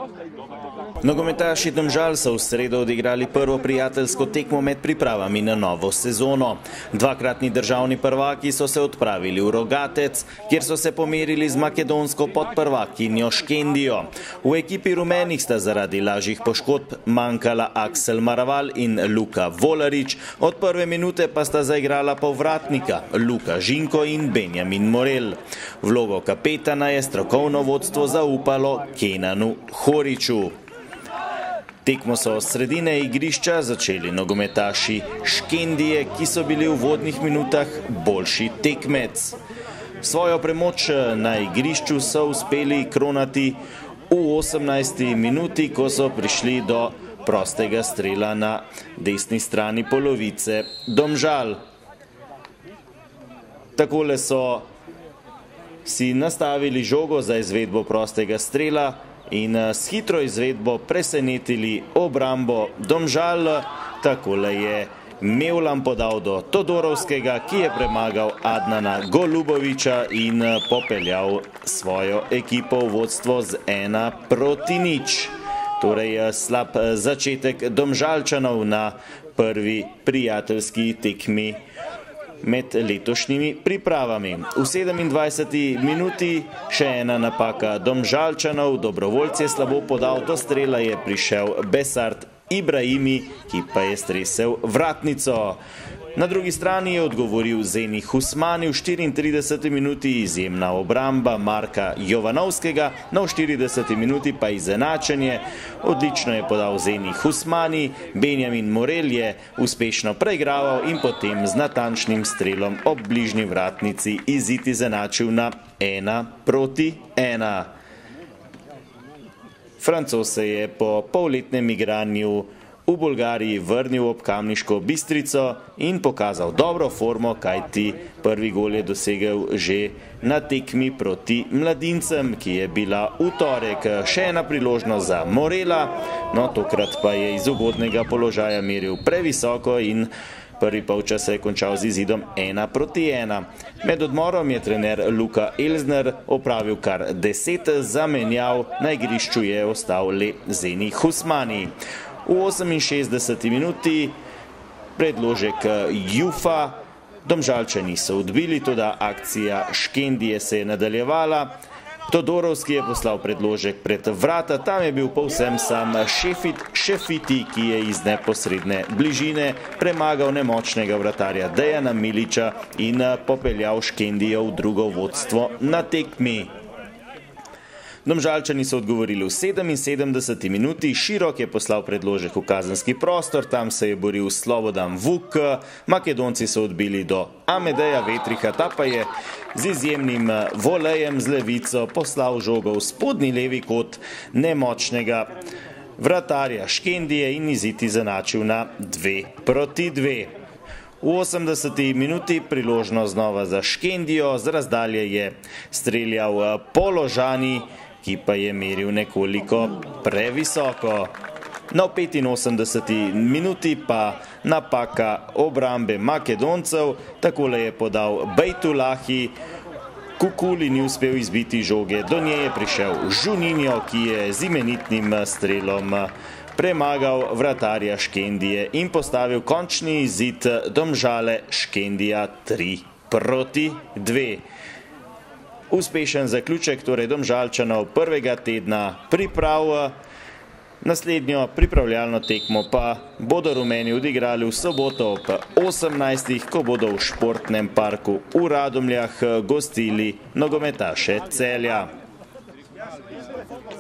Nogometaši Domžal so v sredo odigrali prvo prijateljsko tekmo med pripravami na novo sezono. Dvakratni državni prvaki so se odpravili v Rogatec, kjer so se pomerili z makedonsko podprvakinjo Škendijo. V ekipi rumenih sta zaradi lažjih poškodb manjkala Aksel Maraval in Luka Volarič, od prve minute pa sta zaigrala povratnika Luka Žinko in Benjamin Morel. Vlogo kapetana je strokovno vodstvo zaupalo Kenanu Horiču. Tekmo so od sredine igrišča začeli nogometaši Škendije, ki so bili v uvodnih minutah boljši tekmec. Svojo premoč na igrišču so uspeli kronati v 18. minuti, ko so prišli do prostega strela na desni strani polovice Domžal. Takole so si nastavili žogo za izvedbo prostega strela in s hitro izvedbo presenetili obrambo Domžal. Takole je Mevlam podal do Todorovskega, ki je premagal Adnana Goluboviča in popeljal svojo ekipo v vodstvo z 1-0. Torej slab začetek Domžalčanov na prvi prijateljski tekmi med letošnjimi pripravami. V 27. minuti še ena napaka Domžalčanov, dobrovoljc je slabo podal, do strela je prišel Besart Ibrahimi, ki pa je stresel vratnico. Na drugi strani je odgovoril Zeni Husmani v 34. minuti, izjemna obramba Marka Jovanovskega, na 40. minuti pa izenačenje. Odlično je podal Zeni Husmani, Benjamin Morel je uspešno preigraval in potem z natančnim strelom ob bližnji vratnici izid izenačil na 1-1. Francoz se je po polletnem igranju v Bolgariji vrnil ob Kamniško Bistrico in pokazal dobro formo, kajti prvi gol je dosegel že na tekmi proti Mladincem, ki je bila v torek. Še ena priložnost za Morela, no tokrat pa je iz ugodnega položaja meril previsoko in prvi polčas se je končal z izidom 1-1. Med odmorom je trener Luka Elzner opravil kar 10 zamenjav, na igrišču je ostal le Zeni Husmani. V 68. minuti predložek Jufa, Domžalčani so odbili, toda akcija Škendije se je nadaljevala. Todorovski je poslal predložek pred vrata, tam je bil povsem sam Šefiti, ki je iz neposredne bližine premagal nemočnega vratarja Dejana Miliča in popeljal Škendijo v drugo vodstvo na tekmi. Domžalčani so odgovorili v 77. minuti, Širok je poslal predložek v kazenski prostor, tam se je boril Slobodan Vuk, Makedonci so odbili do Amedeja Vetriha, ta pa je z izjemnim volejem z levico poslal žogo v spodnji levi kot nemočnega vratarja Škendije in izid izenačil na 2-2. V 80. minuti priložnost znova za Škendijo, z razdalje je streljal Položani, ki pa je meril nekoliko previsoko. Na 85. minuti pa napaka obrambe Makedoncev, takole je podal Bejtulahi, Kukuli ni uspel izbiti žoge, do nje je prišel Žuninjo, ki je z imenitnim strelom premagal vratarja Škendije in postavil končni izid Domžale Škendija 3-2. Uspešen zaključek torej Domžalčanov prvega tedna priprav. Naslednjo pripravljalno tekmo pa bodo rumeni odigrali v soboto ob 18. ko bodo v športnem parku v Radomljah gostili nogometaše Celja.